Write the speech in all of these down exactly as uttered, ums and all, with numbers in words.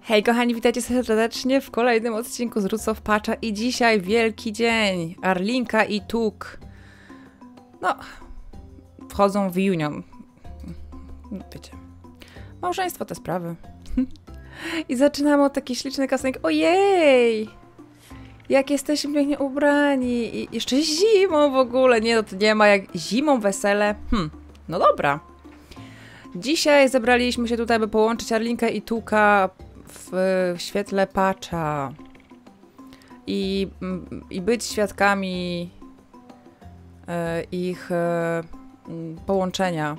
Hej kochani, witajcie serdecznie w kolejnym odcinku z Roots of Patcha i dzisiaj wielki dzień. Arlinka i Tuk no, wchodzą w union. Wiecie, małżeństwo te sprawy. I zaczynamy od takiej ślicznej kasenki. Ojej! Jak jesteśmy pięknie ubrani i jeszcze zimą w ogóle. Nie, no to nie ma jak zimą wesele. Hm, no dobra. Dzisiaj zebraliśmy się tutaj, by połączyć Arlinkę i Tuka w, w świetle patcha i, i być świadkami e, ich e, połączenia.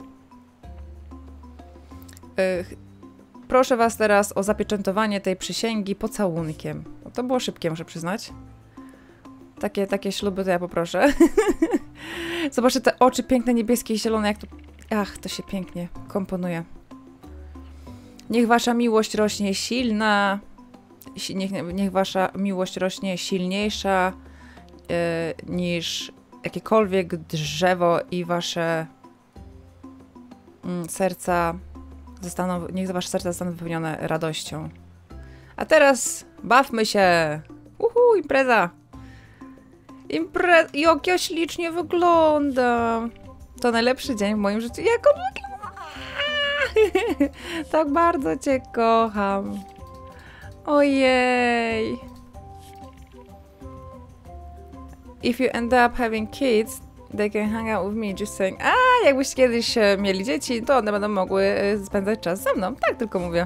E, proszę was teraz o zapieczętowanie tej przysięgi pocałunkiem. No to było szybkie, muszę przyznać. Takie, takie śluby to ja poproszę. Zobaczcie te oczy piękne, niebieskie i zielone, jak to... Ach, to się pięknie komponuje. Niech wasza miłość rośnie silna, niech, niech wasza miłość rośnie silniejsza yy, niż jakiekolwiek drzewo i wasze mm, serca zostaną, niech wasze serca zostaną wypełnione radością. A teraz bawmy się! Uhu, impreza! Impre... Jak ja ślicznie wyglądam! To najlepszy dzień w moim życiu. Jak on wygląda? Tak bardzo cię kocham. Ojej. If you end up having kids, they can hang out with me, just saying. A, jakbyście kiedyś mieli dzieci, to one będą mogły spędzać czas ze mną. Tak tylko mówię.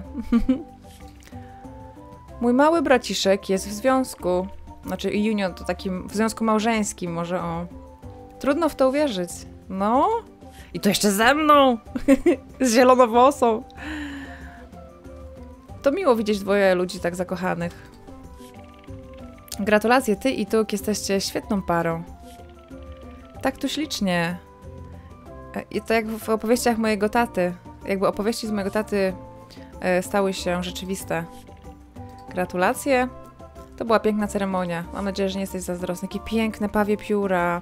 Mój mały braciszek jest w związku. Znaczy union to takim, w związku małżeńskim może o. Trudno w to uwierzyć. No. I to jeszcze ze mną! Z zielonowłosą. To miło widzieć dwoje ludzi tak zakochanych. Gratulacje, ty i Tuk jesteście świetną parą. Tak tu ślicznie. I to jak w opowieściach mojego taty. Jakby opowieści z mojego taty e, stały się rzeczywiste. Gratulacje. To była piękna ceremonia. Mam nadzieję, że nie jesteś zazdrosny. Jakie piękne pawie pióra.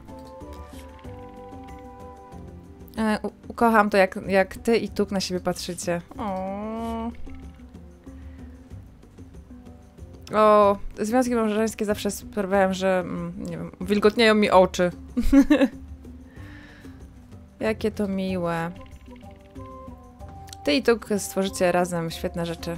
Kocham to, jak, jak ty i Tuk na siebie patrzycie. O, o związki małżeńskie zawsze sprawiają, że nie wiem, wilgotnieją mi oczy. Jakie to miłe. Ty i Tuk stworzycie razem świetne rzeczy.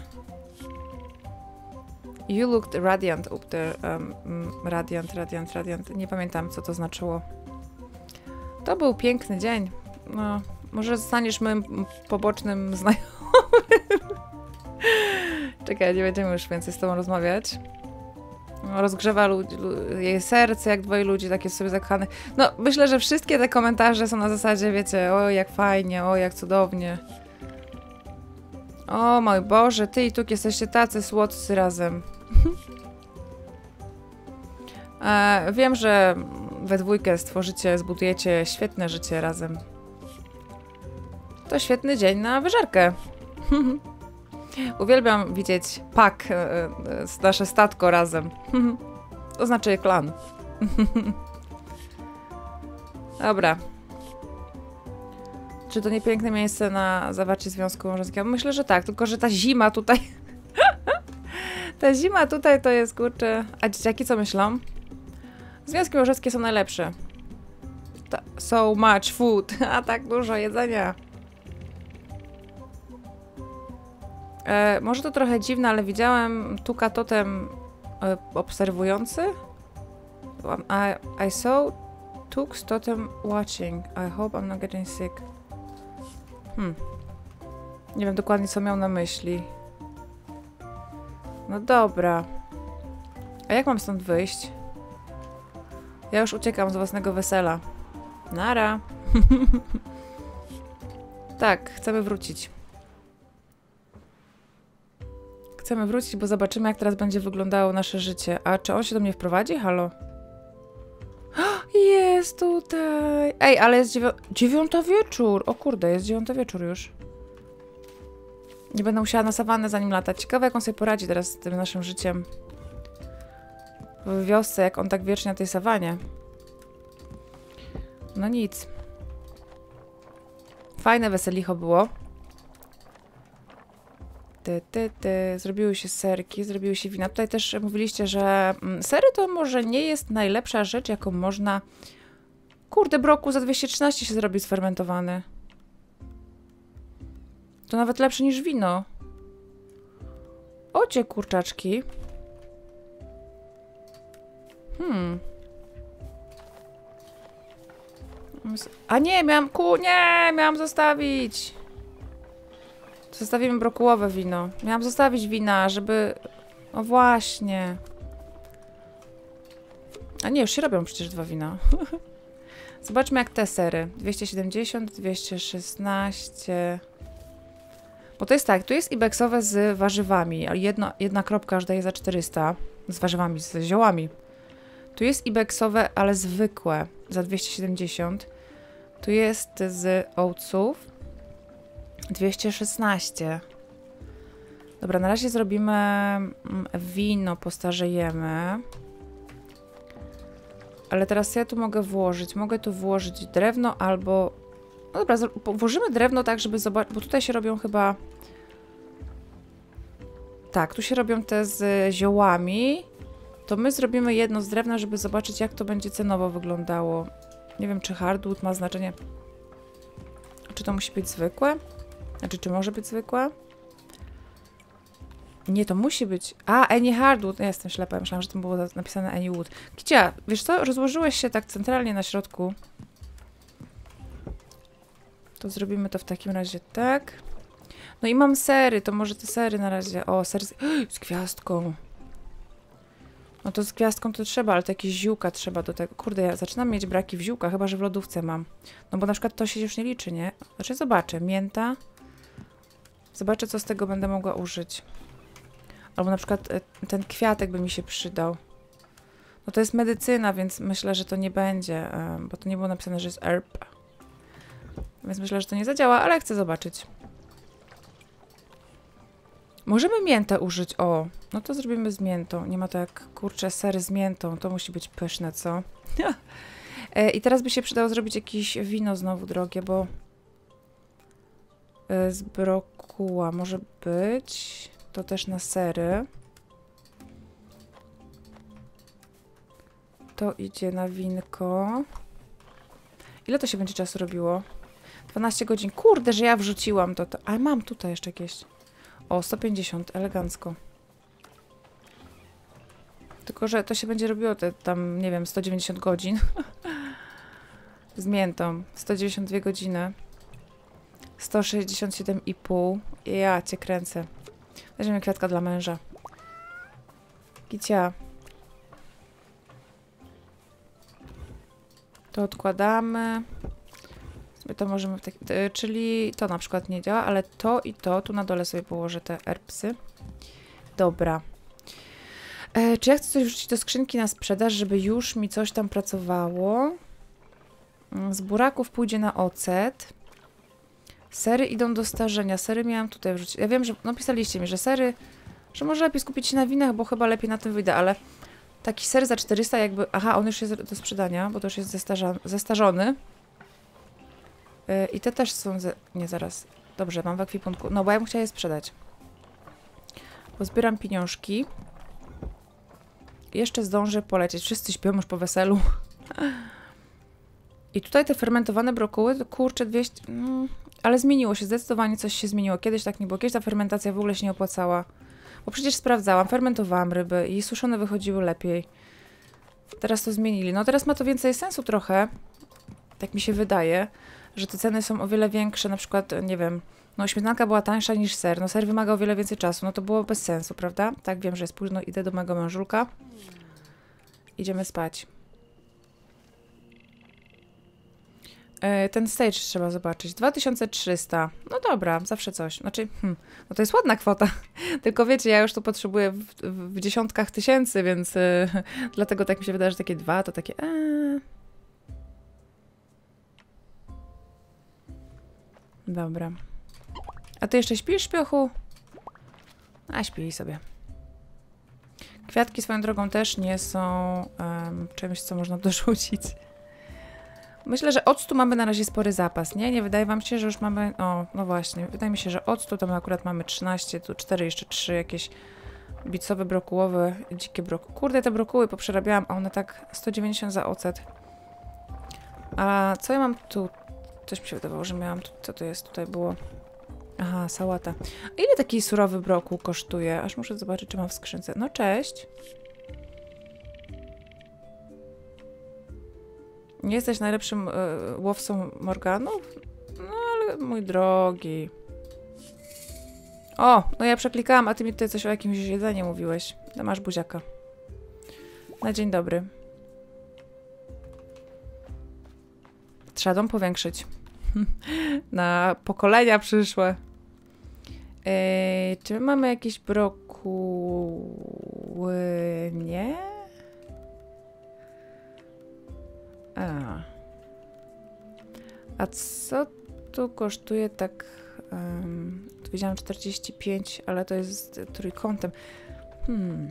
You looked radiant up there. Um, radiant, radiant, radiant. Nie pamiętam, co to znaczyło. To był piękny dzień. No, może zostaniesz moim pobocznym znajomym. Czekaj, nie będziemy już więcej z tobą rozmawiać. No, rozgrzewa jej serce, jak dwoje ludzi, takie sobie zakochane. No, myślę, że wszystkie te komentarze są na zasadzie, wiecie, o jak fajnie, o jak cudownie. O mój Boże, ty i Tuk jesteście tacy słodcy razem. e, wiem, że we dwójkę stworzycie, zbudujecie świetne życie razem. To świetny dzień na wyżerkę. Uwielbiam widzieć pak, e, e, nasze statko razem. To znaczy klan. Dobra. Czy to nie piękne miejsce na zawarcie związku małżeńskiego? Myślę, że tak, tylko że ta zima tutaj... ta zima tutaj to jest, kurczę... A dzieciaki co myślą? Związki małżeńskie są najlepsze. Ta, so much food. A tak dużo jedzenia. E, może to trochę dziwne, ale widziałem Tuka totem e, obserwujący. I, I saw Tuk's totem watching. I hope I'm not getting sick. Hmm. Nie wiem dokładnie, co miał na myśli. No dobra. A jak mam stąd wyjść? Ja już uciekam z własnego wesela. Nara. Tak, chcemy wrócić. Chcemy wrócić, bo zobaczymy, jak teraz będzie wyglądało nasze życie. A czy on się do mnie wprowadzi? Halo? Jest tutaj! Ej, ale jest dziewią dziewiąta wieczór! O kurde, jest dziewiąta wieczór już. Nie będę musiała na sawannę za nim latać. Ciekawe, jak on sobie poradzi teraz z tym naszym życiem. W wiosce, jak on tak wiecznie na tej sawanie. No nic. Fajne weselicho było. ty, ty, ty. Zrobiły się serki, zrobiły się wina. Tutaj też mówiliście, że sery to może nie jest najlepsza rzecz, jaką można... Kurde, broku za dwieście trzynaście się zrobi sfermentowany. To nawet lepsze niż wino. Ocie, kurczaczki. Hmm. A nie, miałam... Ku... Nie, miałam zostawić. Zostawimy brokułowe wino. Miałam zostawić wina, żeby... O właśnie. A nie, już się robią przecież dwa wina. Zobaczmy jak te sery. dwieście siedemdziesiąt, dwieście szesnaście... Bo to jest tak, tu jest ibexowe z warzywami. Jedno, jedna kropka aż daje za czterysta. Z warzywami, z ziołami. Tu jest ibexowe, ale zwykłe. Za dwieście siedemdziesiąt. Tu jest z oatsów. dwieście szesnaście. Dobra, na razie zrobimy wino, postarzejemy. Ale teraz ja tu mogę włożyć. Mogę tu włożyć drewno albo... No dobra, włożymy drewno tak, żeby zobaczyć... Bo tutaj się robią chyba... Tak, tu się robią te z ziołami. To my zrobimy jedno z drewna, żeby zobaczyć, jak to będzie cenowo wyglądało. Nie wiem, czy hardwood ma znaczenie... Czy to musi być zwykłe? Znaczy, czy może być zwykłe? Nie, to musi być... A, any hardwood. Ja jestem ślepa, myślałam, że to było napisane any wood. Kicia, wiesz co? Rozłożyłeś się tak centralnie na środku. To zrobimy to w takim razie tak. No i mam sery, to może te sery na razie... O, sery z, z gwiazdką. No to z gwiazdką to trzeba, ale to jakieś ziółka trzeba do tego. Kurde, ja zaczynam mieć braki w ziółkach, chyba że w lodówce mam. No bo na przykład to się już nie liczy, nie? Znaczy zobaczę, mięta. Zobaczę, co z tego będę mogła użyć. Albo na przykład ten kwiatek by mi się przydał. No to jest medycyna, więc myślę, że to nie będzie, bo to nie było napisane, że jest herb. Więc myślę, że to nie zadziała, ale chcę zobaczyć. Możemy miętę użyć, o. No to zrobimy z miętą. Nie ma to jak, kurczę, sery z miętą. To musi być pyszne, co? I teraz by się przydało zrobić jakieś wino znowu drogie, bo... Z brokuła może być. To też na sery. To idzie na winko. Ile to się będzie czasu robiło? dwanaście godzin. Kurde, że ja wrzuciłam to. to. Ale mam tutaj jeszcze jakieś. O, sto pięćdziesiąt. Elegancko. Tylko, że to się będzie robiło te tam, nie wiem, sto dziewięćdziesiąt godzin. Z miętą. sto dziewięćdziesiąt dwie godziny. sto sześćdziesiąt siedem i pół. Ja cię kręcę. Weźmiemy kwiatka dla męża. Kicia. To odkładamy. To możemy... Tak, czyli to na przykład nie działa, ale to i to. Tu na dole sobie położę te herbsy. Dobra. E, czy ja chcę coś wrzucić do skrzynki na sprzedaż, żeby już mi coś tam pracowało? Z buraków pójdzie na ocet. Sery idą do starzenia. Sery miałam tutaj wrzucić. Ja wiem, że napisaliście mi, że sery... Że może lepiej skupić się na winach, bo chyba lepiej na tym wyjdę, ale... Taki ser za czterysta jakby... Aha, on już jest do sprzedania, bo to już jest zestarza... zestarzony. Yy, I te też są... Ze... Nie, zaraz. Dobrze, mam w ekwipunku. No, bo ja bym chciała je sprzedać. Pozbieram pieniążki. Jeszcze zdążę polecieć. Wszyscy śpią już po weselu. I tutaj te fermentowane brokuły, to kurczę dwieście... Mm, ale zmieniło się, zdecydowanie coś się zmieniło. Kiedyś tak nie było. Kiedyś ta fermentacja w ogóle się nie opłacała. Bo przecież sprawdzałam, fermentowałam ryby i suszone wychodziły lepiej. Teraz to zmienili. No teraz ma to więcej sensu trochę. Tak mi się wydaje, że te ceny są o wiele większe. Na przykład, nie wiem, no śmietanka była tańsza niż ser. No ser wymaga o wiele więcej czasu. No to było bez sensu, prawda? Tak, wiem, że jest późno. Idę do mojego mężulka. Idziemy spać. Ten stage trzeba zobaczyć. dwa tysiące trzysta. No dobra, zawsze coś. Znaczy, hmm, no to jest ładna kwota. Tylko wiecie, ja już tu potrzebuję w, w, w dziesiątkach tysięcy, więc yy, dlatego tak mi się wydaje, że takie dwa to takie... Ee. Dobra. A ty jeszcze śpisz, śpiochu? A śpij sobie. Kwiatki swoją drogą też nie są um, czymś, co można dorzucić. Myślę, że octu mamy na razie spory zapas, nie? Nie wydaje wam się, że już mamy... O, no właśnie. Wydaje mi się, że octu to my akurat mamy trzynaście, tu cztery, jeszcze trzy jakieś bicowe, brokułowe, dzikie brokuły. Kurde, te brokuły poprzerabiałam, a one tak sto dziewięćdziesiąt za ocet. A co ja mam tu? Coś mi się wydawało, że miałam tu... Co to jest? Tutaj było... Aha, sałata. A ile taki surowy brokuł kosztuje? Aż muszę zobaczyć, czy mam w skrzynce. No cześć. Nie jesteś najlepszym y, łowcą Morganów? No ale mój drogi. O, no ja przeklikałam, a ty mi tutaj coś o jakimś jedzeniu mówiłeś. No masz buziaka. Na dzień dobry. Trzeba dom powiększyć. Na pokolenia przyszłe. Yy, czy my mamy jakieś brokuły? Nie? A. A co tu kosztuje tak... Um, tu widziałam czterdzieści pięć, ale to jest trójkątem. Hmm.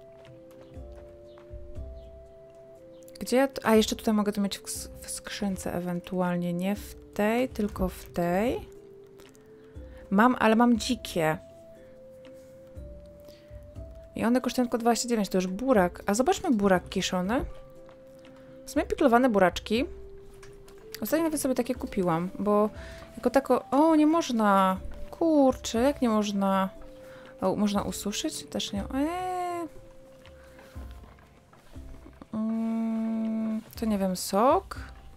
Gdzie ja to... A, jeszcze tutaj mogę to mieć w, w skrzynce ewentualnie. Nie w tej, tylko w tej. Mam, ale mam dzikie. I one kosztują tylko dwadzieścia dziewięć. To już burak. A zobaczmy burak kiszony. W sumie piklowane buraczki. Ostatnio nawet sobie takie kupiłam, bo jako tako... O, nie można. Kurczę, jak nie można? O, można ususzyć? Też nie. Eee. Mm, to nie wiem, sok?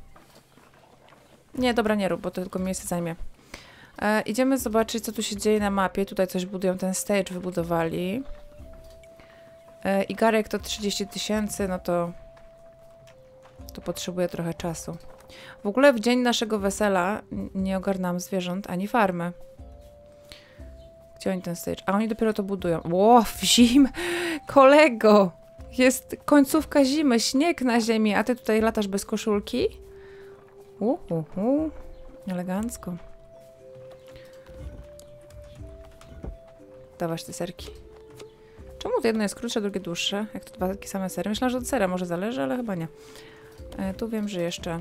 Nie, dobra, nie rób, bo to tylko miejsce zajmie. E, idziemy zobaczyć, co tu się dzieje na mapie. Tutaj coś budują, ten stage wybudowali. E, Igarek to trzydzieści tysięcy, no to... To potrzebuje trochę czasu. W ogóle w dzień naszego wesela nie ogarnęłam zwierząt ani farmy. Gdzie oni ten stage? A oni dopiero to budują. Ło, w zim! Kolego! Jest końcówka zimy, śnieg na ziemi, a ty tutaj latasz bez koszulki? Uhuhu. Elegancko. Dawać te serki. Czemu to jedno jest krótsze, drugie dłuższe? Jak to dwa takie same sery? Myślałam, że od sera może zależy, ale chyba nie. E, tu wiem, że jeszcze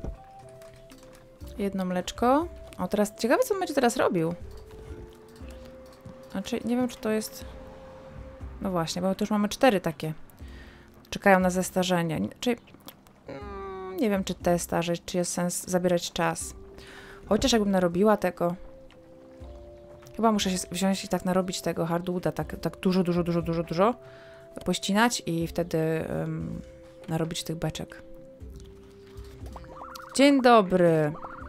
jedno mleczko. O, teraz ciekawe, co on będzie teraz robił. Znaczy, nie wiem, czy to jest... No właśnie, bo tu już mamy cztery takie. Czekają na zestarzenie. Czy... Mm, nie wiem, czy te starzeć, czy jest sens zabierać czas. Chociaż jakbym narobiła tego... Chyba muszę się wziąć i tak narobić tego hardwooda, tak, tak dużo, dużo, dużo, dużo, dużo. Pościnać i wtedy um, narobić tych beczek. Dzień dobry.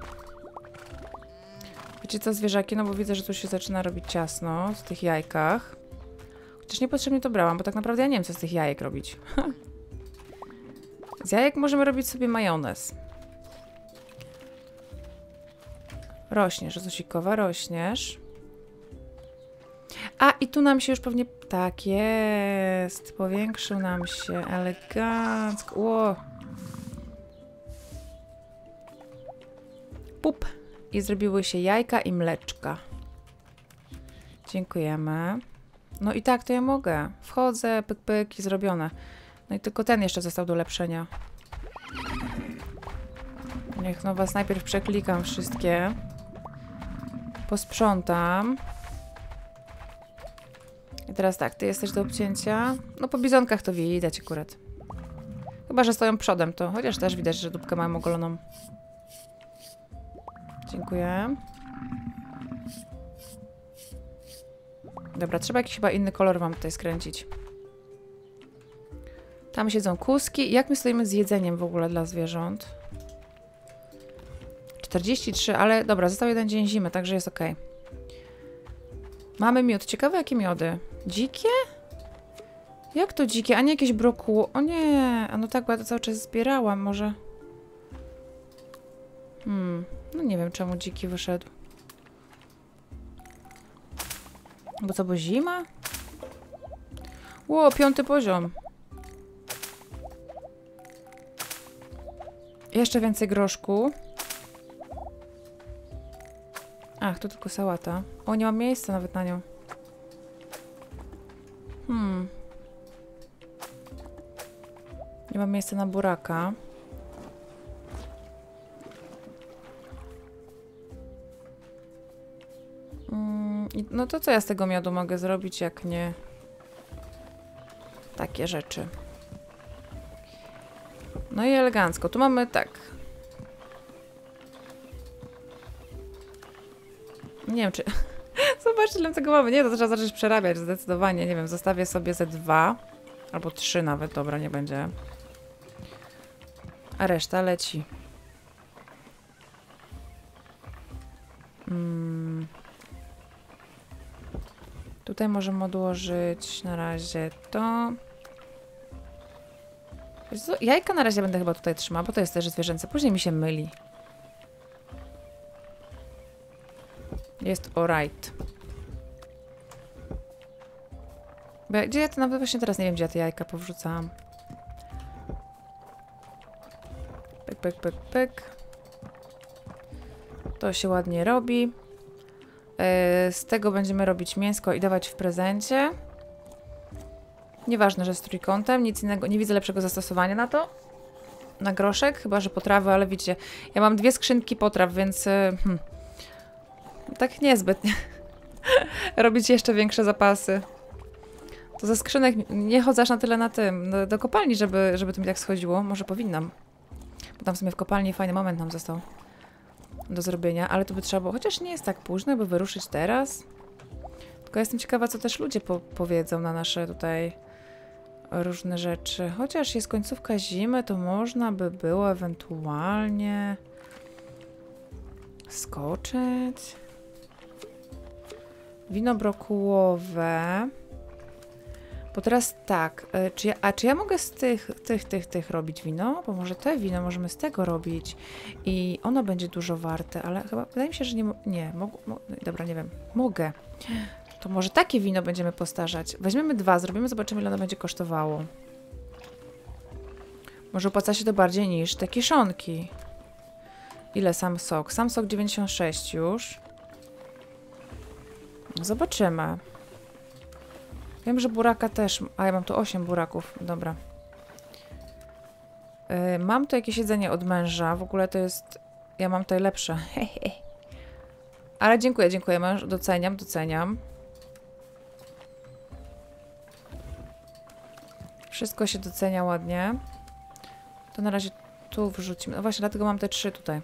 Wiecie co, zwierzaki? No bo widzę, że tu się zaczyna robić ciasno w tych jajkach. Chociaż niepotrzebnie to brałam, bo tak naprawdę ja nie wiem, co z tych jajek robić. Z jajek możemy robić sobie majonez. Rośniesz, Zosikowa, rośniesz. A, i tu nam się już pewnie... Tak jest. Powiększył nam się. Elegancko. Ło. Pup. I zrobiły się jajka i mleczka. Dziękujemy. No i tak, to ja mogę. Wchodzę, pyk, pyk i zrobione. No i tylko ten jeszcze został do ulepszenia. Niech no was najpierw przeklikam wszystkie. Posprzątam. I teraz tak, ty jesteś do obcięcia. No po bizonkach to widać akurat. Chyba, że stoją przodem to, chociaż też widać, że dupkę mają ogoloną. Dziękuję. Dobra, trzeba jakiś chyba inny kolor wam tutaj skręcić. Tam siedzą kuski. Jak my stoimy z jedzeniem w ogóle dla zwierząt? czterdzieści trzy, ale dobra, został jeden dzień zimy, także jest ok. Mamy miód. Ciekawe, jakie miody. Dzikie? Jak to dzikie? A nie jakieś brokuło? O nie, a no tak, bo ja to cały czas zbierałam, może... Hmm, no nie wiem, czemu dziki wyszedł. Bo co, bo zima? Ło, piąty poziom. Jeszcze więcej groszku. Ach, to tylko sałata. O, nie mam miejsca nawet na nią. Hmm. Nie mam miejsca na buraka. No to co ja z tego miodu mogę zrobić, jak nie takie rzeczy. No i elegancko. Tu mamy tak. Nie wiem, czy... Zobaczcie, ile tego mamy. Nie, to trzeba zacząć przerabiać zdecydowanie. Nie wiem, zostawię sobie ze dwa. Albo trzy nawet. Dobra, nie będzie. A reszta leci. Hmm. Tutaj możemy odłożyć na razie to. Jajka na razie będę chyba tutaj trzymała, bo to jest też zwierzęce. Później mi się myli. Jest alright. Bo ja, gdzie ja to nawet właśnie teraz nie wiem, gdzie ja te jajka powrzucałam. Pyk, pyk, pyk, pyk. To się ładnie robi. Yy, z tego będziemy robić mięsko i dawać w prezencie. Nieważne, że z trójkątem, nic innego, nie widzę lepszego zastosowania na to. Na groszek, chyba że potrawy, ale widzicie, ja mam dwie skrzynki potraw, więc yy, hmm, tak niezbyt robić jeszcze większe zapasy. To ze skrzynek nie chodzę aż na tyle na tym, do, do kopalni, żeby, żeby to mi tak schodziło. Może powinnam. Bo tam w sumie w kopalni fajny moment nam został do zrobienia, ale to by trzeba było, chociaż nie jest tak późno, by wyruszyć teraz. Tylko jestem ciekawa, co też ludzie po powiedzą na nasze tutaj różne rzeczy. Chociaż jest końcówka zimy, to można by było ewentualnie skoczyć. Wino brokułowe. Bo teraz tak, czy ja, a czy ja mogę z tych, tych, tych, tych robić wino? Bo może te wino możemy z tego robić i ono będzie dużo warte, ale chyba wydaje mi się, że nie, nie, mogę, mo, dobra, nie wiem, mogę. To może takie wino będziemy postarzać. Weźmiemy dwa, zrobimy, zobaczymy, ile ono będzie kosztowało. Może opłaca się to bardziej niż te kiszonki. Ile sam sok? Sam sok dziewięćdziesiąt sześć już. Zobaczymy. Wiem, że buraka też... A, ja mam tu osiem buraków. Dobra. Yy, mam tu jakieś jedzenie od męża. W ogóle to jest... Ja mam tutaj lepsze. Ale dziękuję, dziękuję męż. Doceniam, doceniam. Wszystko się docenia ładnie. To na razie tu wrzucimy. No właśnie, dlatego mam te trzy tutaj.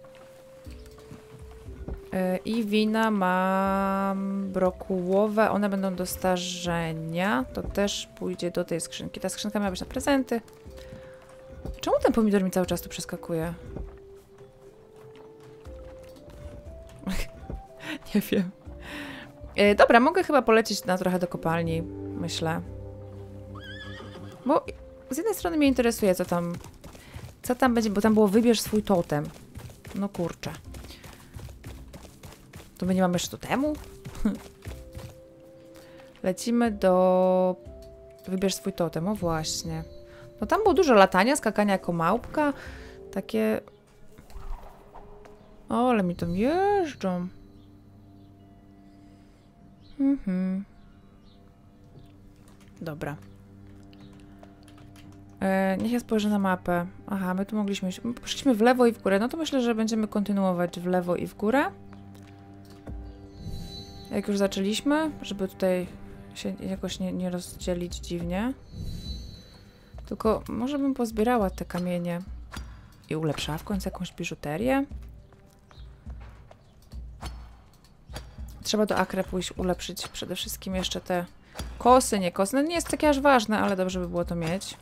I wina mam brokułowe, one będą do starzenia, to też pójdzie do tej skrzynki. Ta skrzynka miała być na prezenty. Czemu ten pomidor mi cały czas tu przeskakuje? Nie wiem. E, dobra, mogę chyba polecieć na trochę do kopalni, myślę. Bo z jednej strony mnie interesuje, co tam, co tam będzie, bo tam było wybierz swój totem. No kurczę. To my nie mamy jeszcze totemu? Lecimy do... Wybierz swój totem, o właśnie. No tam było dużo latania, skakania jako małpka. Takie... O, ale mi tam jeżdżą. Mhm. Dobra. E, niech ja spojrzę na mapę. Aha, my tu mogliśmy iść. Poszliśmy w lewo i w górę. No to myślę, że będziemy kontynuować w lewo i w górę. Jak już zaczęliśmy, żeby tutaj się jakoś nie, nie rozdzielić dziwnie. Tylko może bym pozbierała te kamienie i ulepszała w końcu jakąś biżuterię. Trzeba do Akre pójść ulepszyć przede wszystkim jeszcze te kosy, nie kosy. No nie jest takie aż ważne, ale dobrze by było to mieć.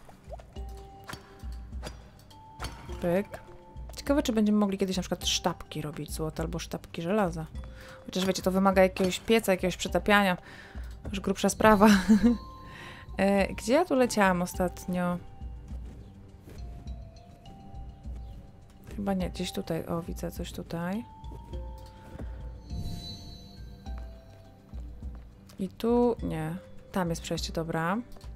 Pyk. Ciekawe, czy będziemy mogli kiedyś na przykład sztabki robić złota albo sztabki żelaza. Chociaż wiecie, to wymaga jakiegoś pieca, jakiegoś przetapiania. Już grubsza sprawa. e, gdzie ja tu leciałam ostatnio? Chyba nie, gdzieś tutaj. O, widzę coś tutaj. I tu nie. Tam jest przejście, dobra.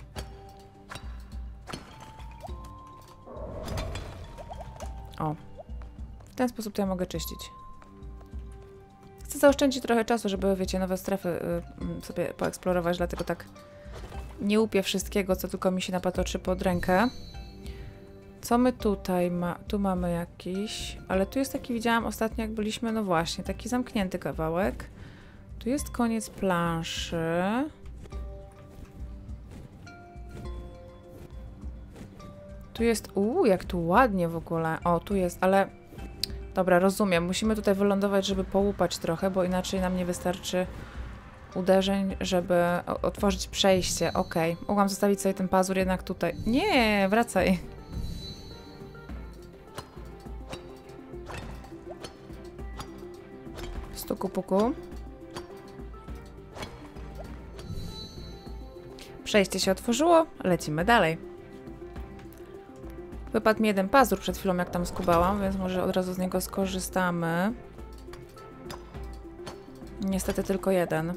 O. W ten sposób to ja mogę czyścić. Chcę zaoszczędzić trochę czasu, żeby, wiecie, nowe strefy y, sobie poeksplorować, dlatego tak nie łupię wszystkiego, co tylko mi się napatoczy pod rękę. Co my tutaj ma? Tu mamy jakiś, ale tu jest taki, widziałam ostatnio, jak byliśmy, no właśnie, taki zamknięty kawałek. Tu jest koniec planszy. Tu jest... Uuu, jak tu ładnie w ogóle. O, tu jest, ale... Dobra, rozumiem. Musimy tutaj wylądować, żeby połupać trochę, bo inaczej nam nie wystarczy uderzeń, żeby otworzyć przejście. Okej. Okay. Mogłam zostawić sobie ten pazur jednak tutaj. Nie, wracaj. Stuku puku. Przejście się otworzyło. Lecimy dalej. Wypadł mi jeden pazur przed chwilą, jak tam skubałam, więc może od razu z niego skorzystamy. Niestety tylko jeden.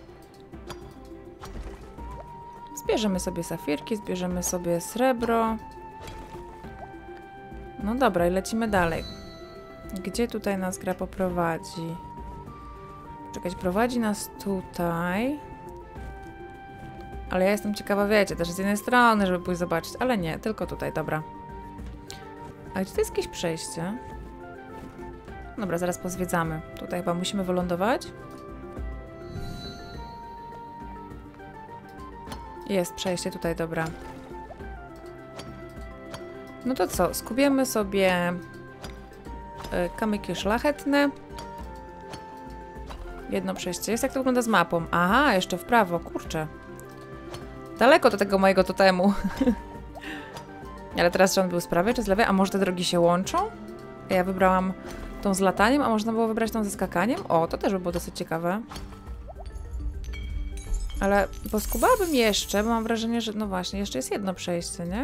Zbierzemy sobie safirki, zbierzemy sobie srebro. No dobra, i lecimy dalej. Gdzie tutaj nas gra poprowadzi? Czekać, prowadzi nas tutaj. Ale ja jestem ciekawa, wiecie, też z jednej strony, żeby pójść zobaczyć, ale nie, tylko tutaj, dobra. A gdzie to jest jakieś przejście? Dobra, zaraz pozwiedzamy. Tutaj chyba musimy wylądować. Jest przejście tutaj, dobra. No to co? Skubiemy sobie y, kamyki szlachetne. Jedno przejście jest. Jak to wygląda z mapą? Aha, jeszcze w prawo, kurczę. Daleko do tego mojego totemu. Ale teraz czy on był z prawej, czy z lewej? A może te drogi się łączą? Ja wybrałam tą z lataniem, a można było wybrać tą ze skakaniem? O, to też by było dosyć ciekawe. Ale poskubałabym jeszcze, bo mam wrażenie, że no właśnie, jeszcze jest jedno przejście, nie?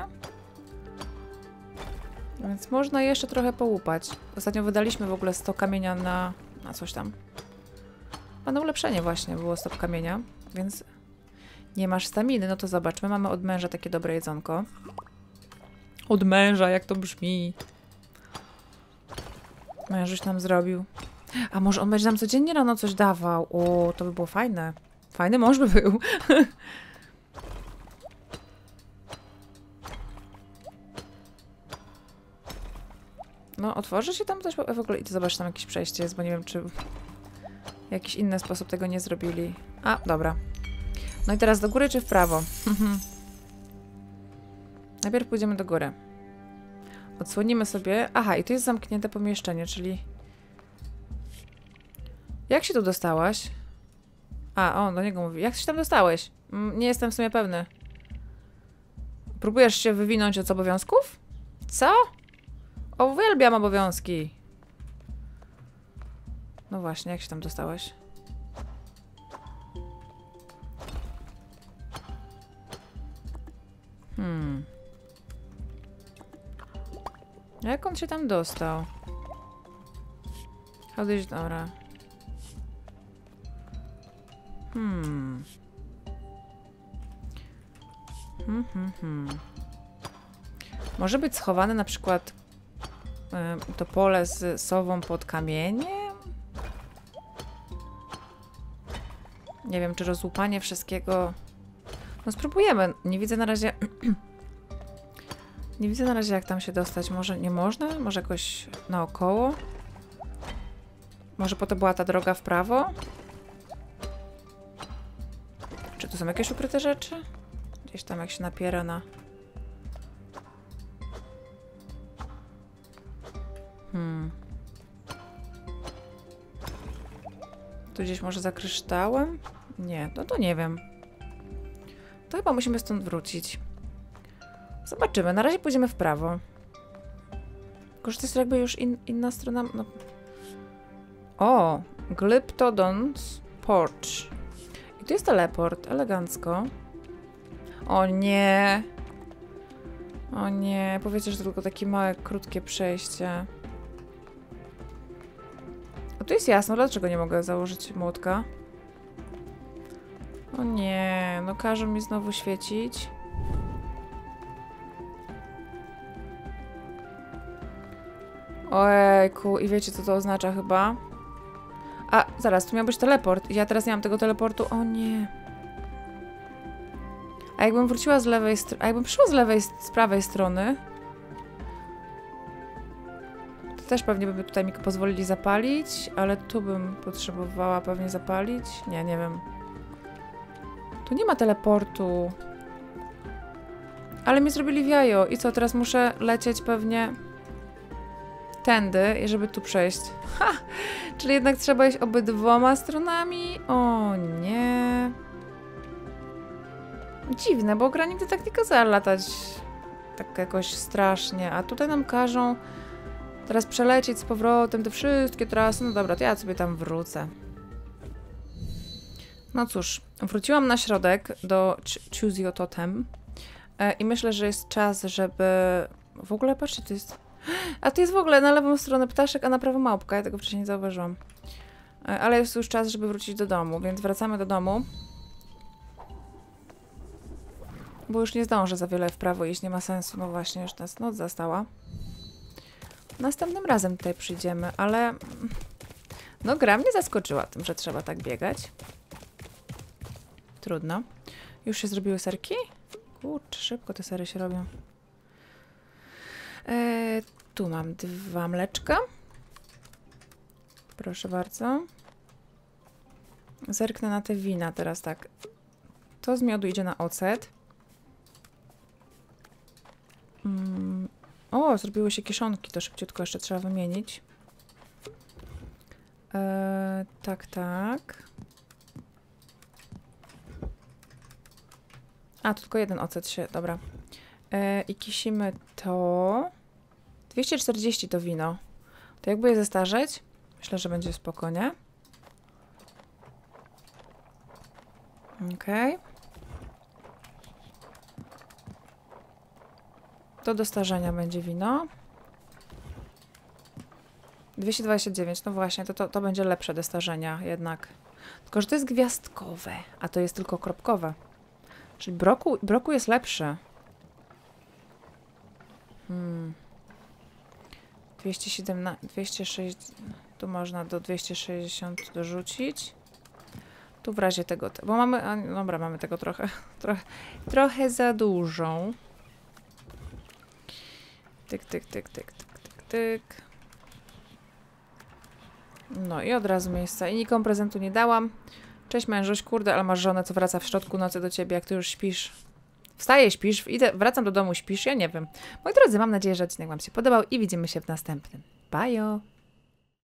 Więc można jeszcze trochę połupać. Ostatnio wydaliśmy w ogóle sto kamienia na, na coś tam. A na ulepszenie właśnie było sto kamienia, więc nie masz staminy. No to zobaczmy, mamy od męża takie dobre jedzonko. Od męża, jak to brzmi. Mężuś nam zrobił. A może on będzie nam codziennie rano coś dawał? O, to by było fajne. Fajny mąż by był. No, otworzy się tam coś? W ogóle idę zobaczyć, tam jakieś przejście jest, bo nie wiem, czy w jakiś inny sposób tego nie zrobili. A, dobra. No i teraz do góry czy w prawo? Najpierw pójdziemy do góry. Odsłonimy sobie... Aha, i tu jest zamknięte pomieszczenie, czyli... Jak się tu dostałaś? A, on do niego mówi. Jak się tam dostałeś? Mm, nie jestem w sumie pewny. Próbujesz się wywinąć od obowiązków? Co? Uwielbiam obowiązki. No właśnie, jak się tam dostałeś? Hmm. Jak on się tam dostał? How did you... Dobra. Hmm. Hmm, hmm, hmm. Może być schowane na przykład y, to pole z sową pod kamieniem? Nie wiem, czy rozłupanie wszystkiego... No spróbujemy. Nie widzę na razie... Nie widzę na razie, jak tam się dostać. Może nie można? Może jakoś naokoło? Może po to była ta droga w prawo? Czy tu są jakieś ukryte rzeczy? Gdzieś tam jak się napiera na... Hmm. Tu gdzieś może za kryształem? Nie, no to nie wiem. To chyba musimy stąd wrócić. Zobaczymy. Na razie pójdziemy w prawo. Tylko, że to jest jakby już in, inna strona... No. O! Glyptodon's Porch. I tu jest teleport. Elegancko. O nie! O nie. Powiedzcie, że to tylko takie małe, krótkie przejście. A tu jest jasno. Dlaczego nie mogę założyć młotka? O nie. No każą mi znowu świecić. Ojejku, i wiecie, co to oznacza chyba? A, zaraz, tu miał być teleport. Ja teraz nie mam tego teleportu. O nie. A jakbym wróciła z lewej strony... A jakbym przyszła z lewej, z prawej strony... To Też pewnie by tutaj mi pozwolili zapalić, ale tu bym potrzebowała pewnie zapalić. Nie, nie wiem. Tu nie ma teleportu. Ale mi zrobili w jajo. I co, teraz muszę lecieć pewnie tędy, żeby tu przejść. Ha! Czyli jednak trzeba iść obydwoma stronami? O nie. Dziwne, bo gra nigdy tak nie kazała latać tak jakoś strasznie. A tutaj nam każą teraz przelecieć z powrotem te wszystkie trasy. No dobra, to ja sobie tam wrócę. No cóż, wróciłam na środek do Choose Your Totem. I myślę, że jest czas, żeby... W ogóle, patrzcie, to jest... A to jest w ogóle na lewą stronę ptaszek, a na prawo małpka. Ja tego wcześniej nie zauważyłam. Ale jest już czas, żeby wrócić do domu, więc wracamy do domu. Bo już nie zdążę za wiele w prawo iść, nie ma sensu. No właśnie, już nas noc zastała. Następnym razem tutaj przyjdziemy, ale... No gra mnie zaskoczyła tym, że trzeba tak biegać. Trudno. Już się zrobiły serki? Kurczę, szybko te sery się robią. Eee, tu mam dwa mleczka. Proszę bardzo. Zerknę na te wina teraz tak. To z miodu idzie na ocet. Mm. O, zrobiły się kieszonki, to szybciutko jeszcze trzeba wymienić. Eee, tak, tak. A, tu tylko jeden ocet się, dobra. E, I kisimy to. dwieście czterdzieści to wino. To jakby je zestarzeć? Myślę, że będzie spokojnie. Okej. Okay. To do starzenia będzie wino. dwieście dwadzieścia dziewięć, no właśnie, to, to, to będzie lepsze do starzenia jednak. Tylko, że to jest gwiazdkowe, a to jest tylko kropkowe. Czyli broku, broku jest lepszy. Hmm. dwieście siedemnaście, dwieście sześćdziesiąt, tu można do dwieście sześćdziesiąt dorzucić. Tu w razie tego, bo mamy, a, dobra, mamy tego trochę, trochę, trochę za dużo. Tyk, tyk, tyk, tyk, tyk, tyk, tyk. No i od razu miejsca. I nikomu prezentu nie dałam. Cześć mężuś, kurde, ale masz żonę, co wraca w środku nocy do ciebie, jak ty już śpisz. Wstaję, śpisz, idę, wracam do domu, śpisz, ja nie wiem. Moi drodzy, mam nadzieję, że odcinek wam się podobał i widzimy się w następnym. Bye!